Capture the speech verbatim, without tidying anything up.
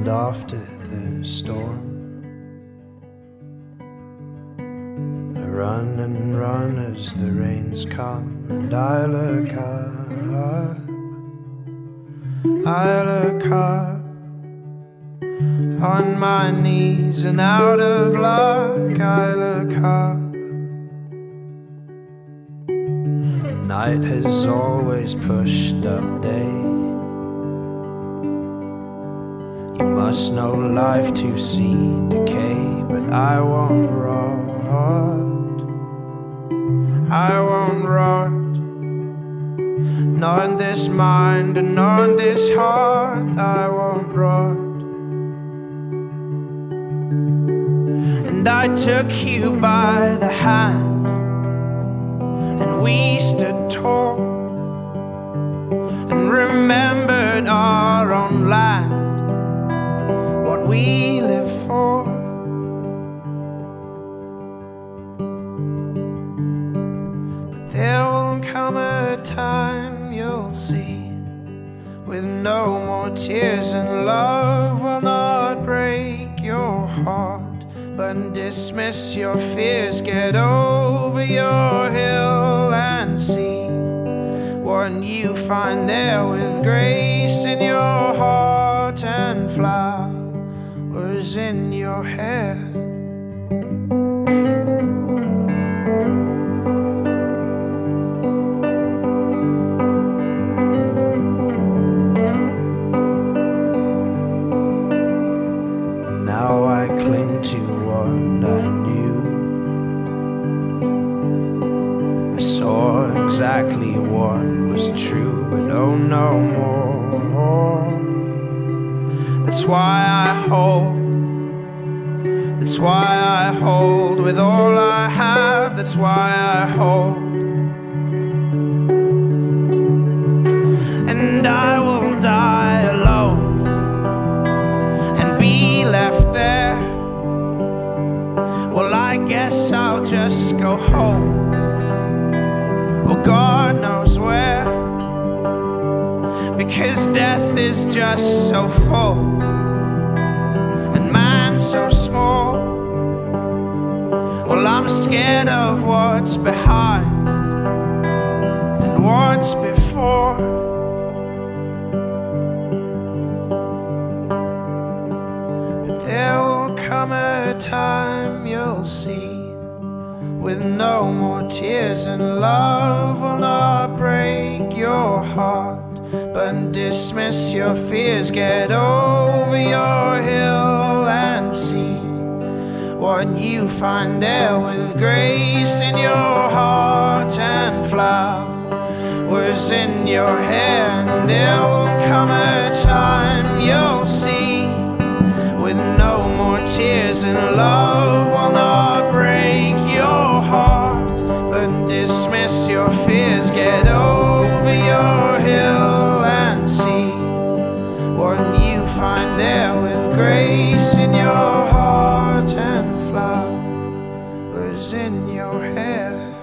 settled after the storm. I run and run as the rains come, and I look up, I look up, on my knees and out of luck. I look up. Night has always pushed up day. You must know life to see decay, but I won't rot, I won't rot, not in this mind and not in this heart. I won't rot. And I took you by the hand, and we stood tall, and remembered our own land, what we live for. But there will come a time you'll see, with no more tears, and love will not break your heart, but dismiss your fears. Get over your hill and see what you find there, with grace in your heart and flowers in your hair. And now I cling to what I knew. I saw exactly what was true, but oh, no more. That's why I hold, that's why I hold with all I have. That's why I hold, and I will die alone and be left there. Well, I guess I'll just go home, well, God knows where, because death is just so full and man so small. Well, I'm scared of what's behind and what's before. But there will come a time you'll see, with no more tears, and love will not break your heart, but dismiss your fears. Get over your hill and see what you find there, with grace in your heart and flowers in your hair. And there will come a time you'll see, with no more tears, and love will not break your heart, but dismiss your fears. Get over your hill and see what you find there, with grace in your heart and flowers in your hair.